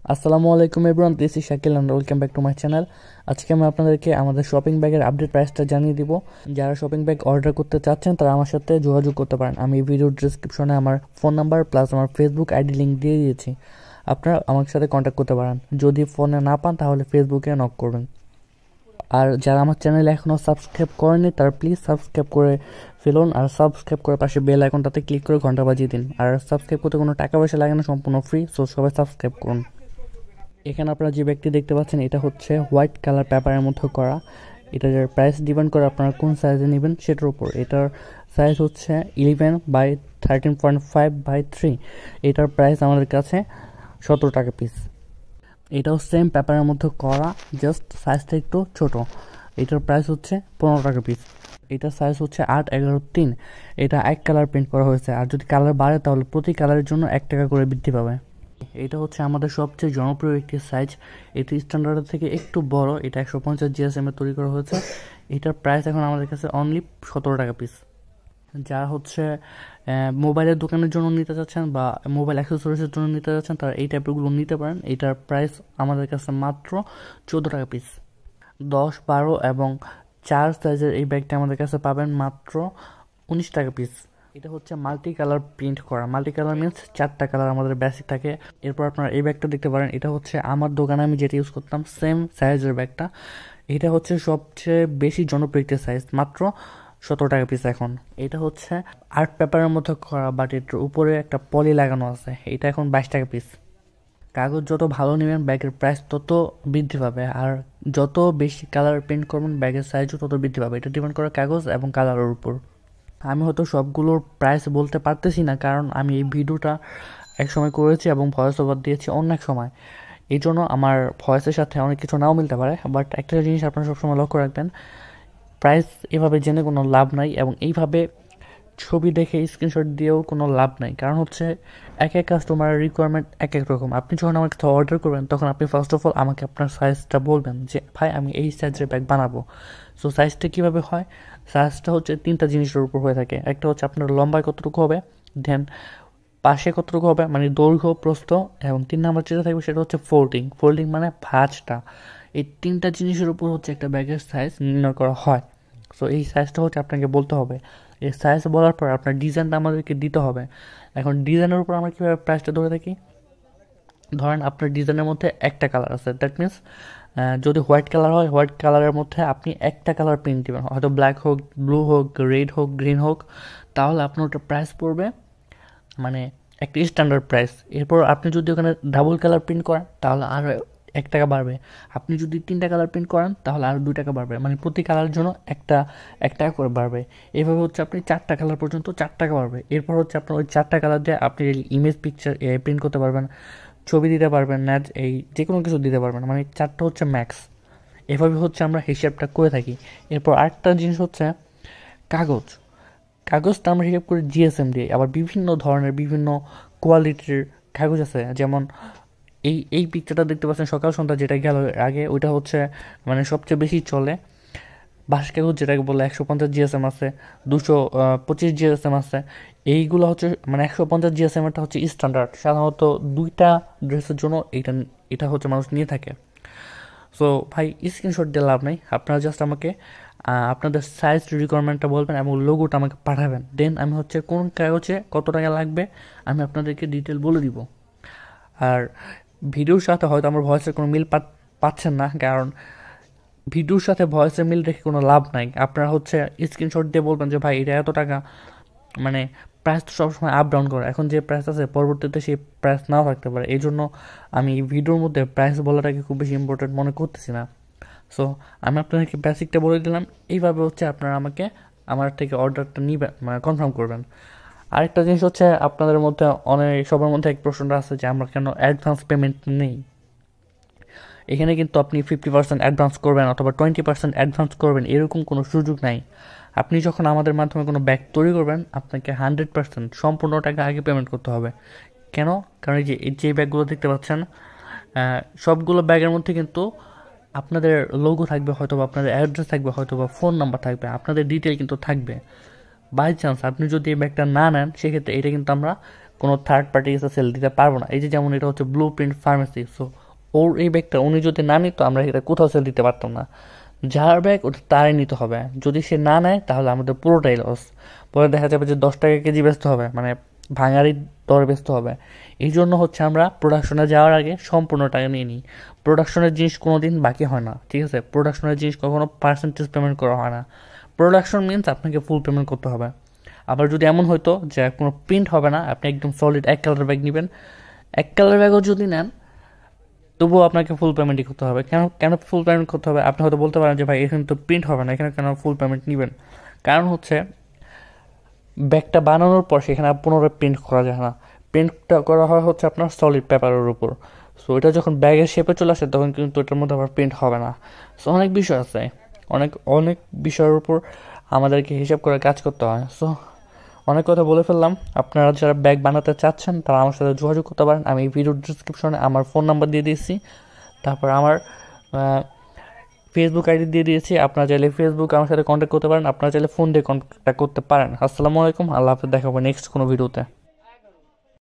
আসসালামু আলাইকুম everyone, this is Shakil and welcome back to my channel. আজকে আমি আপনাদেরকে আমাদের শপিং ব্যাগের আপডেট প্রাইসটা জানিয়ে দিব। যারা শপিং ব্যাগ অর্ডার করতে চাচ্ছেন তারা আমার সাথে যোগাযোগ করতে পারেন। আমি ভিডিওর ডিসক্রিপশনে আমার ফোন নাম্বার প্লাস আমার ফেসবুক আইডি লিঙ্ক দিয়ে দিয়েছি। আপনারা আমার সাথে কন্ট্যাক্ট করতে পারেন। যদি ফোনে না পান তাহলে ফেসবুকে নক করবেন। আর যারা আমার চ্যানেলে এখনও সাবস্ক্রাইব করেনি তারা প্লিজ সাবস্ক্রাইব করে ফেলুন, আর সাবস্ক্রাইব করে পাশে বেল আইকনটাতে ক্লিক করে ঘন্টা বাজিয়ে দিন। আর সাবস্ক্রাইব করতে কোনো টাকা পয়সা লাগে না, সম্পূর্ণ ফ্রি। সো সবাই সাবস্ক্রাইব করুন। এখানে আপনারা যে ব্যাগটি দেখতে পাচ্ছেন এটা হচ্ছে হোয়াইট কালার পেপারের মধ্যে করা। এটার প্রাইস ডিপেন্ড করে আপনারা কোন সাইজে নেবেন সেটার উপর। এটার সাইজ হচ্ছে 11/13.5/3। এটার প্রাইস আমাদের কাছে 17 টাকা পিস। এটাও সেম পেপারের মধ্যে করা, জাস্ট সাইজটা একটু ছোট। এটার প্রাইস হচ্ছে 15 টাকা পিস। এটার সাইজ হচ্ছে 8/11/3। এটা এক কালার প্রিন্ট করা হয়েছে, আর যদি কালার বাড়ে তাহলে প্রতি কালারের জন্য 1 টাকা করে বৃদ্ধি পাবে। এটা হচ্ছে আমাদের সবচেয়ে জনপ্রিয় একটি সাইজ। এটি স্ট্যান্ডার্ডের থেকে একটু বড়। এটা 150 GSM এ তৈরি করা হয়েছে। এটার প্রাইস এখন আমাদের কাছে অনলি 17 টাকা পিস। যারা হচ্ছে মোবাইলের দোকানের জন্য নিতে চাচ্ছেন বা মোবাইল অ্যাক্সেসরিজের জন্য নিতে চাচ্ছেন তারা এই টাইপেরগুলো নিতে পারেন। এটার প্রাইস আমাদের কাছে মাত্র 14 টাকা পিস। 10, 12 এবং 4 সাইজের এই ব্যাগটা আমাদের কাছে পাবেন মাত্র 19 টাকা পিস। এটা হচ্ছে মাল্টি কালার প্রিন্ট করা। মাল্টি কালার মিনস 4টা কালার আমাদের বেসিক থাকে। এরপর আপনারা এই ব্যাগটা দেখতে পারেন। এটা হচ্ছে আমার দোকানে আমি যেটা ইউজ করতাম সেম সাইজের ব্যাগটা। এটা হচ্ছে সবচেয়ে বেশি জনপ্রিয় একটা সাইজ, মাত্র 17 টাকা পিস এখন। এটা হচ্ছে আর্ট পেপারের মতো করা, বাট এটার উপরে একটা পলি লাগানো আছে। এটা এখন 22 টাকা পিস। কাগজ যত ভালো নেবেন ব্যাগের প্রাইস তত বৃদ্ধি পাবে, আর যত বেশি কালার প্রিন্ট করবেন ব্যাগের সাইজও তত বৃদ্ধি পাবে। এটা ডিপেন্ড করে কাগজ এবং কালারের উপর। আমি হয়তো সবগুলোর প্রাইস বলতে পারতেছি না, কারণ আমি এই ভিডিওটা এক সময় করেছি এবং ভয়েস ওভার দিয়েছি অন্য এক সময়। এই জন্য আমার ভয়েসের সাথে অনেক কিছু নাও মিলতে পারে। বাট একটা জিনিস আপনারা সবসময় লক্ষ্য রাখবেন, প্রাইস এভাবে জেনে কোনো লাভ নাই এবং এইভাবে ছবি দেখে স্ক্রিনশট দিয়েও কোনো লাভ নাই। কারণ হচ্ছে এক এক কাস্টমারের রিকোয়ারমেন্ট এক এক রকম। আপনি যখন আমার কাছে অর্ডার করবেন তখন আপনি ফার্স্ট অফ অল আমাকে আপনার সাইজটা বলবেন যে ভাই আমি এই সাইজের ব্যাগ বানাবো। সো সাইজটা কীভাবে হয়? সাইজটা হচ্ছে 3টা জিনিসের উপর হয়ে থাকে। একটা হচ্ছে আপনার লম্বায় কতটুকু হবে, দেন পাশে কতটুকু হবে মানে দৈর্ঘ্য প্রস্থ, এবং 3 নাম্বার যেটা থাকবে সেটা হচ্ছে ফোল্ডিং। ফোল্ডিং মানে ভাঁজটা। এই 3টা জিনিসের উপর হচ্ছে একটা ব্যাগের সাইজ নির্ণয় করা হয়। সো এই সাইজটা হচ্ছে আপনাকে বলতে হবে। এই সাইজ বলার পর আপনার ডিজাইনটা আমাদেরকে দিতে হবে। এখন ডিজাইনের উপর আমরা কীভাবে প্রাইসটা ধরে থাকি, ধরেন আপনার ডিজাইনের মধ্যে একটা কালার আছে, দ্যাট মিনস যদি হোয়াইট কালার হয় হোয়াইট কালারের মধ্যে আপনি একটা কালার প্রিন্ট দেবেন, হয়তো ব্ল্যাক হোক, ব্লু হোক, রেড হোক, গ্রিন হোক, তাহলে আপনার ওটা প্রাইস পড়বে মানে একটা স্ট্যান্ডার্ড প্রাইস। এরপর আপনি যদি ওখানে ডাবল কালার প্রিন্ট করেন তাহলে আরও 1 টাকা বাড়বে। আপনি যদি 3টা কালার প্রিন্ট করেন তাহলে আরও 2 টাকা বাড়বে, মানে প্রতি কালারের জন্য 1 টাকা করে বাড়বে। এভাবে হচ্ছে আপনি 4টা কালার পর্যন্ত 4 টাকা বাড়বে। এরপর হচ্ছে আপনার ওই 4টা কালার দিয়ে আপনি ইমেজ পিকচার প্রিন্ট করতে পারবেন, ছবি দিতে পারবেন, না এই যে কোনো কিছু দিতে পারবেন, মানে 4টা হচ্ছে ম্যাক্স। এভাবে হচ্ছে আমরা হিসাবটা করে থাকি। এরপর আরেকটা জিনিস হচ্ছে কাগজ। কাগজটা আমরা হিসাব করি জিএসএম দিয়ে। আবার বিভিন্ন ধরনের বিভিন্ন কোয়ালিটির কাগজ আছে, যেমন এই পিকচারটা দেখতে পাচ্ছেন সকাল সন্ধ্যা যেটা গেল আগে, ওইটা হচ্ছে মানে সবচেয়ে বেশি চলে। বাঁশ কাগজ যেটাকে বলে 150 GSM আছে, 225 GSM আছে। এইগুলো হচ্ছে মানে 150 GSM এরটা হচ্ছে স্ট্যান্ডার্ড, সাধারণত 2টা ড্রেসের জন্য এটা হচ্ছে মানুষ নিয়ে থাকে। সো ভাই স্ক্রিনশট দিয়ে লাভ নেই, আপনারা জাস্ট আমাকে আপনাদের সাইজ রিকোয়ারমেন্টটা বলবেন এবং লোগোটা আমাকে পাঠাবেন। দেন আমি হচ্ছে কোন কাগজে কত টাকা লাগবে আমি আপনাদেরকে ডিটেল বলে দিব। আর ভিডিওর সাথে হয়তো আমার ভয়েসের কোনো মিল পাচ্ছেন না, কারণ ভিডিওর সাথে ভয়েসের মিল রেখে কোনো লাভ নাই। আপনারা হচ্ছে স্ক্রিনশট দিয়ে বলবেন যে ভাই এটা এত টাকা, মানে প্রাইস তো সবসময় আপ ডাউন করে। এখন যে প্রাইস আছে পরবর্তীতে সেই প্রাইস নাও থাকতে পারে। এই জন্য আমি ভিডিওর মধ্যে প্রাইস বলাটাকে খুব বেশি ইম্পর্টেন্ট মনে করতেছি না। সো আমি আপনাদেরকে বেসিকটা বলে দিলাম। এইভাবে হচ্ছে আপনারা আমাকে আমার থেকে অর্ডারটা নিবেন, মানে কনফার্ম করবেন। আরেকটা জিনিস হচ্ছে আপনাদের মধ্যে সবার মধ্যে এক প্রশ্নটা আছে যে আমরা কেন অ্যাডভান্স পেমেন্ট নেই। এখানে কিন্তু আপনি 50% অ্যাডভান্স করবেন অথবা 20% অ্যাডভান্স করবেন এরকম কোনো সুযোগ নাই। আপনি যখন আমাদের মাধ্যমে কোনো ব্যাগ তৈরি করবেন আপনাকে 100% সম্পূর্ণ টাকা আগে পেমেন্ট করতে হবে। কেন? কারণ যে ব্যাগগুলো দেখতে পাচ্ছেন সবগুলো ব্যাগের মধ্যে কিন্তু আপনাদের লোগো থাকবে, হয়তো বা আপনাদের অ্যাড্রেস থাকবে, হয়তো বা ফোন নাম্বার থাকবে, আপনাদের ডিটেল কিন্তু থাকবে। বাই চান্স আপনি যদি এই ব্যাগটা না নেন সেক্ষেত্রে এটা কিন্তু আমরা কোনো থার্ড পার্টি কাছে সেল দিতে পারবো না। এই যে যেমন এটা হচ্ছে ব্লু প্রিন্ট ফার্মেসি। সো ওর এই ব্যাগটা উনি যদি না নিত আমরা এটা কোথাও সেল দিতে পারতাম না। যার ব্যাগ ওটা তারই নিতে হবে, যদি সে না নেয় তাহলে আমাদের পুরোটাই লস। পরে দেখা যাবে যে 10 টাকা কেজি বেচতে হবে, মানে ভাঙারি দরে বেচতে হবে। এই জন্য হচ্ছে আমরা প্রোডাকশনে যাওয়ার আগে সম্পূর্ণ টাকা নিয়ে নিই। প্রোডাকশনের জিনিস কোনো দিন বাকি হয় না, ঠিক আছে? প্রোডাকশনের জিনিস কখনো পার্সেন্টেজ পেমেন্ট করা হয় না। প্রোডাকশন মিনস আপনাকে ফুল পেমেন্ট করতে হবে। আবার যদি এমন হয়তো যে কোনো প্রিন্ট হবে না, আপনি একদম সলিড এক কালার ব্যাগ নেবেন, এক কালার ব্যাগও যদি নেন তবুও আপনাকে ফুল পেমেন্টই করতে হবে। কেন কেন ফুল পেমেন্ট করতে হবে? আপনি হয়তো বলতে পারেন যে ভাই এখানে তো প্রিন্ট হবে না, এখানে কেন ফুল পেমেন্ট নেবেন? কারণ হচ্ছে ব্যাগটা বানানোর পর সেখানে পুনরায় প্রিন্ট করা যায় না। প্রিন্টটা করা হয় হচ্ছে আপনার সলিড পেপারের উপর। সো এটা যখন ব্যাগের শেপে চলে আসে তখন কিন্তু এটার মধ্যে আবার প্রিন্ট হবে না। সো অনেক বিষয় আছে, অনেক অনেক বিষয়ের উপর আমাদেরকে হিসাব করে কাজ করতে হয়। সো অনেক কথা বলে ফেললাম। আপনারা যারা ব্যাগ বানাতে চাচ্ছেন তারা আমার সাথে যোগাযোগ করতে পারেন। আমি এই ভিডিওর ডিসক্রিপশনে আমার ফোন নাম্বার দিয়ে দিয়েছি, তারপর আমার ফেসবুক আইডি দিয়ে দিয়েছি। আপনারা চাইলে ফেসবুক আমার সাথে কন্ট্যাক্ট করতে পারেন, আপনারা চাইলে ফোন দিয়ে কন্ট্যাক্ট করতে পারেন। আসসালামু আলাইকুম, আল্লাহ হাফেজ, দেখা হবে নেক্সট কোনো ভিডিওতে।